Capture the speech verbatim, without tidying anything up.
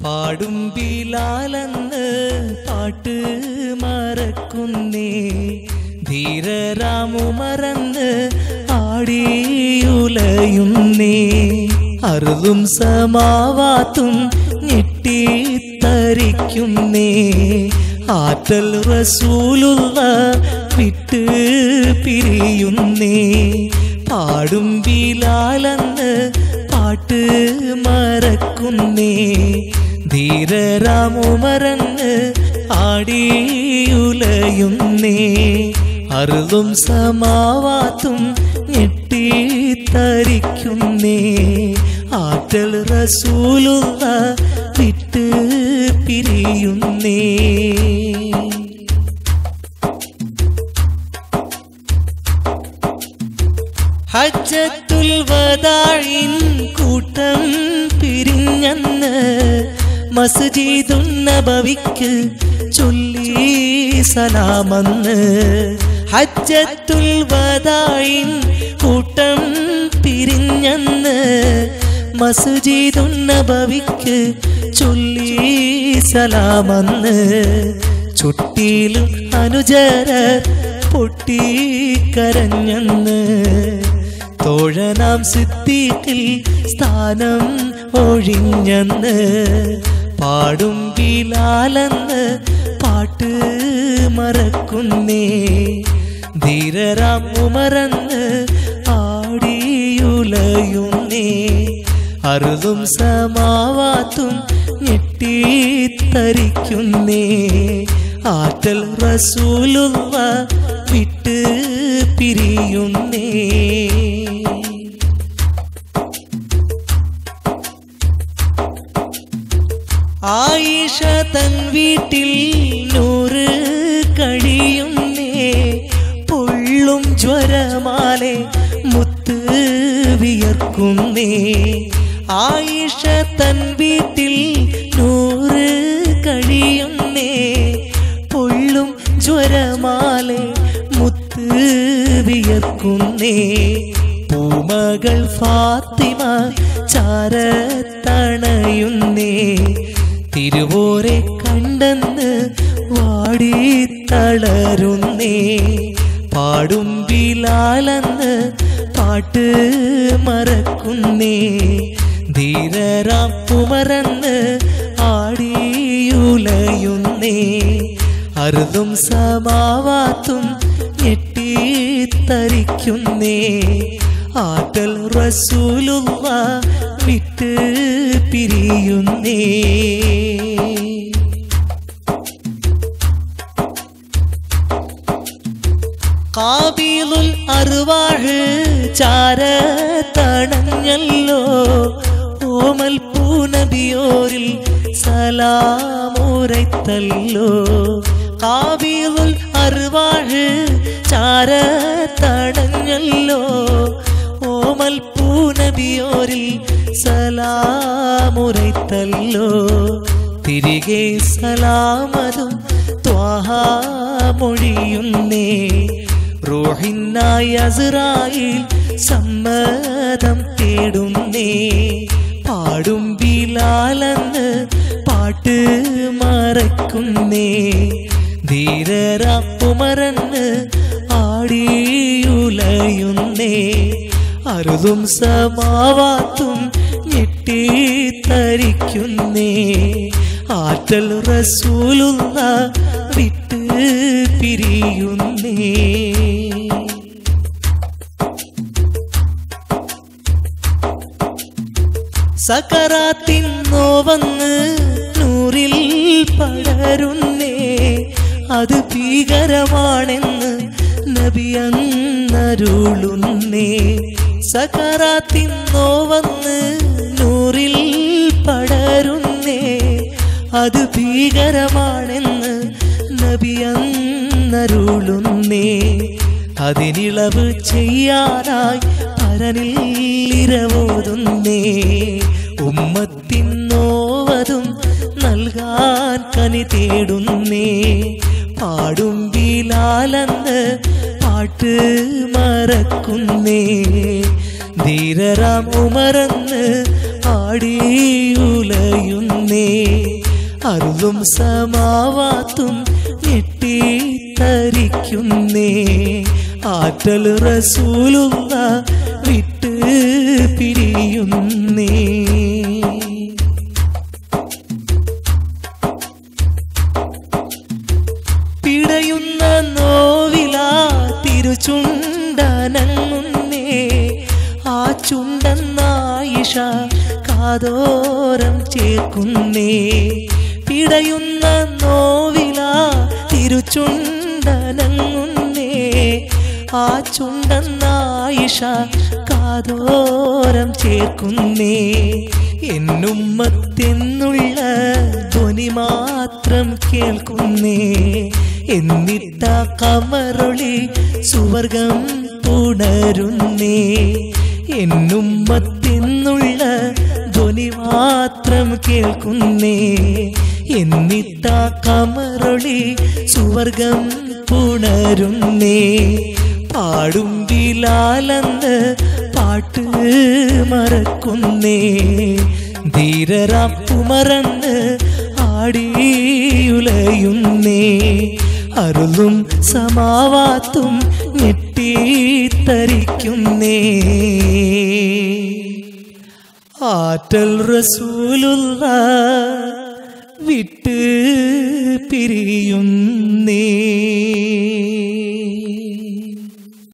പാടും ബിലാലെന്ന് പാട്ട് മറക്കുന്നേ, ധീരരാമുമറന്ന് ആടിയുലയുന്നേ. അർളും സമാവാത്തും ഞെട്ടിത്തരിക്കുന്നേ, ആറ്റൽ റസൂലുള്ള വിട്ട് പിരിയുന്നേ. പാടും ബിലാലെന്ന് പാട്ട് മറക്കുന്നേ, ധീരരാമുമറന്ന് ആടിയുലയുന്നേ. അർളും സമാവാത്തും ഞെട്ടിത്തരിക്കുന്നേ, ആറ്റൽ റസൂലുള്ള വിട്ട് പിരിയുന്നേ. ഹജ്ജത്തുൽ വദാഇൻ കൂട്ടം പിരിഞ്ഞന്ന് മസ്ജിദുൻ നബവിക്ക് ചൊല്ലി സലാമന്ന്. ഹജ്ജത്തുൽ വദാഇൻ കൂട്ടം പിരിഞ്ഞന്ന് മസ്ജിദുൻ നബവിക്ക് ചൊല്ലി സലാമന്ന്. ചുട്ടിയിലും അനുജര പൊട്ടിക്കരഞ്ഞന്ന്, തോഴനാം സിദ്ദീഖിൽ സ്ഥാനം ഒഴിഞ്ഞന്ന്. പാടും ബിലാലെന്ന് പാട്ട് മറക്കുന്നേ, ധീരരാം ഉമറന്ന് ആടിയുലയുന്നേ. അർളും സമാവാത്തും ഞെട്ടിത്തരിക്കുന്നേ, ആറ്റൽ റസൂലുള്ള വിട്ട് പിരിയുന്നേ. ആയിഷ തൻ വീട്ടിൽ നൂറ് കഴിയുന്നേ, പൊള്ളും ജ്വരമാലെ മുത്ത് വിയർക്കുന്നേ. ആയിഷ തൻ വീട്ടിൽ നൂറ് കഴിയുന്നേ, പൊള്ളും ജ്വരമാലെ മുത്ത് വിയർക്കുന്നേ. പൂമകൾ ഫാത്തിമ ചാരത്തണയുന്നേ, തിരുവോരെ കണ്ടെന്ന് വാടിത്തളരുന്നേ. പാടും ബിലാലെന്ന് പാട്ട് മറക്കുന്നേ, ധീരരാം ഉമറന്ന് ആടിയുലയുന്നേ. അർളും സമാവാത്തും ഞെട്ടിത്തരിക്കുന്നേ, ആറ്റൽ റസൂലുള്ള വിട്ട് പിരിയുന്നേ. ഖാബീലുൽ അർവാഹ് ചാരത്തണഞ്ഞല്ലോ, ഓമൽ പൂനബിയോരിൽ സലാമുരൈത്തല്ലോ. ഖാബീലുൽ അർവാഹ് ചാരത്തണഞ്ഞല്ലോ, ഓമൽ പൂനബിയോരിൽ സലാമുരൈത്തല്ലോ. തിരികെ സലാമതും ത്വാഹ മൊഴിയുന്നേ, റൂഹിനായി അസ്റായീൽ സമ്മതം തേടുന്നേ. പാടും ബിലാലെന്ന് പാട്ട് മറക്കുന്നേ, ധീരരാം ഉമറന്ന് ആടിയുലയുന്നേ. അർളും സമാവാത്തും ഞെട്ടിത്തരിക്കുന്നേ, ആറ്റൽ റസൂലുള്ള വിട്ട് പിരിയുന്നേ. സകറാത്തിൻ നോവന്ന് നൂറിൽ പടരുന്നേ, അത് ഭീകരമാണെന്ന് നബി അന്നരുളുന്നേ. സകറാത്തിൻ നോവന്ന് നൂറിൽ പടരുന്നേ, അത് ഭീകരമാണെന്ന് നബി അന്നരുളുന്നേ. അതിനിളവ് ചെയ്യാനായി പരനിൽ ഇരവോതുന്നേ, ഉമ്മത്തിൻ നോവതും നൽകാൻ കനി തേടുന്നേ. പാടും ബിലാലെന്ന് പാട്ട് മറക്കുന്നേ, ധീരരാം ഉമറന്ന് ആടിയുലയുന്നേ. അർളും സമാവാത്തും ഞെട്ടിത്തരിക്കുന്നേ ആറ്റൽ റസൂലുള്ള വിട്ട് പിരിയുന്നേ പിടയുന്ന നോവിലാ തിരുചുണ്ടനങ്ങുന്നേ ആ ചുണ്ടെന്നായിഷ കാതോരം ചേർക്കുന്നേ പിടയുന്ന നോവിലാ തിരുചുണ്ടനങ്ങുന്നേ ആ ചുണ്ടെന്നായിഷ കാതോരം ചേർക്കുന്നേ എന്നുമ്മത്തെന്നുള്ള ധ്വനി മാത്രം കേൾക്കുന്നേ എന്നിട്ട കമറൊളി സുവർഗം പുണരുന്നേ എന്നുമ്മത്തെന്നുള്ള ധ്വനി മാത്രം കേൾക്കുന്നേ എന്നിട്ട കമറൊളി സുവർഗം പുണരുന്നേ പാടും ബിലാലെന്ന് പാട്ട് മറക്കുന്നേ ധീരരാപ്പുമറന്ന് ആടിയുലയുന്നേ അരുളും സമാവാത്തും ഞെട്ടിത്തരിക്കുന്നേ ആറ്റൽ റസൂലുള്ള വിട്ട് പിരിയുന്നേ